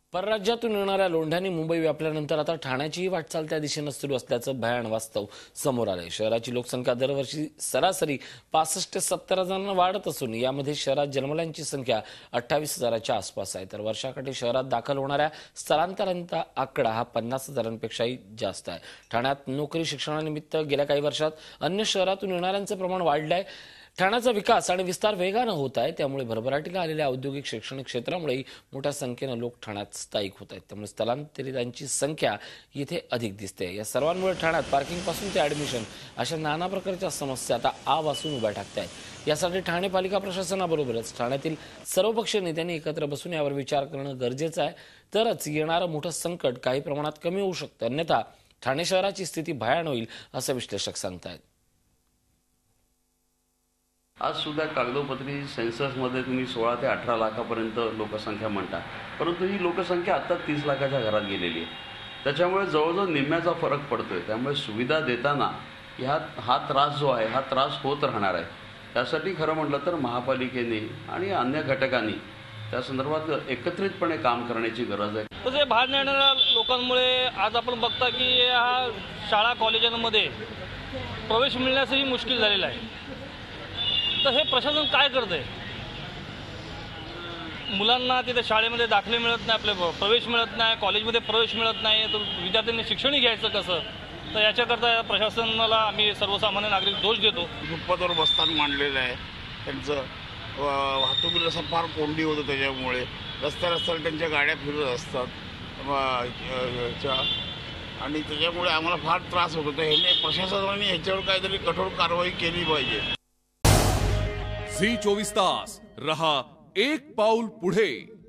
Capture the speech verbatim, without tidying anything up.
परराज्यातून येणाऱ्या लोंढ्यांनी मुंबई व्यापल्यानंतर आता ठाण्याचीही वाटचाल त्या दिशेने सुरू असल्याचं भयान वास्तव समोर आलंय। शहराची लोकसंख्या दरवर्षी सरासरी पासष्ट ते सत्तर हजारांना वाढत असून यामध्ये शहरात जन्मल्यांची संख्या अठ्ठावीस हजाराच्या आसपास आहे, तर वर्षाकाठी शहरात दाखल होणाऱ्या स्थलांतरांचा आकडा हा पन्नास हजारांपेक्षाही जास्त आहे। ठाण्यात नोकरी शिक्षणानिमित्त गेल्या काही वर्षात अन्य शहरातून येणाऱ्यांचे प्रमाण वाढलंय। ठाण्याचा विकास आणि विस्तार वेगाने होत आहे, त्यामुळे भरभराटीला आलेल्या औद्योगिक शैक्षणिक क्षेत्रामुळे मोठ्या संख्येने लोक ठाण्यात स्थायिक होत आहेत, त्यामुळे स्थलांतरितांची संख्या येथे अधिक दिसते। या सर्वांमुळे ठाण्यात पार्किंग पासून ते ऍडमिशन अशा नाना प्रकारच्या समस्या आता आ वासून उभ्या ठाकतायत। यासाठी ठाणे पालिका प्रशासनाबरोबरच ठाण्यातील सर्वपक्षीय नेत्यांनी एकत्र बसून यावर विचार करणं गरजेचं आहे, तरच येणारं मोठं संकट काही प्रमाणात कमी होऊ शकतं, अन्यथा ठाणे शहराची स्थिती भयान होईल असं विश्लेषक सांगतायत। आज सुद्धा कागदोपत्री सेन्ससमध्ये तुम्ही सोळा ते अठरा लाखापर्यंत लोकसंख्या म्हणता, परंतु ही लोकसंख्या आता तीस लाखाच्या घरात गेलेली आहे। त्याच्यामुळे जवळजवळ निम्म्याचा फरक पडतोय। त्यामुळे सुविधा देताना ह्या हा त्रास जो आहे हा त्रास होत राहणार आहे। त्यासाठी खरं म्हटलं तर महापालिकेने आणि अन्य घटकांनी त्या संदर्भात एकत्रितपणे काम करण्याची गरज आहे। तसे बाहेर येणाऱ्या लोकांमुळे आज आपण बघता की या शाळा कॉलेजांमध्ये प्रवेश मिळण्यासही मुश्किल झालेला आहे। तर हे प्रशासन काय करतंय? मुलांना तिथे शाळेमध्ये दाखले मिळत नाही, आपले प्रवेश मिळत नाही, कॉलेजमध्ये प्रवेश मिळत नाही, तर विद्यार्थ्यांनी शिक्षणही घ्यायचं कसं? तर याच्याकरता प्रशासनाला आम्ही सर्वसामान्य नागरिक दोष देतो। फुटपाथवर बसताना मांडलेलं आहे, त्यांचं वाहतुकीला असं फार कोंडी होतं, त्याच्यामुळे रस्त्या रस्त्याला त्यांच्या गाड्या फिरत असतात आणि त्याच्यामुळे आम्हाला फार त्रास होतो। तर ह्याने प्रशासनाने ह्याच्यावर काहीतरी कठोर कारवाई केली पाहिजे। झी चोवीस तास रहा एक पाऊल पुढे।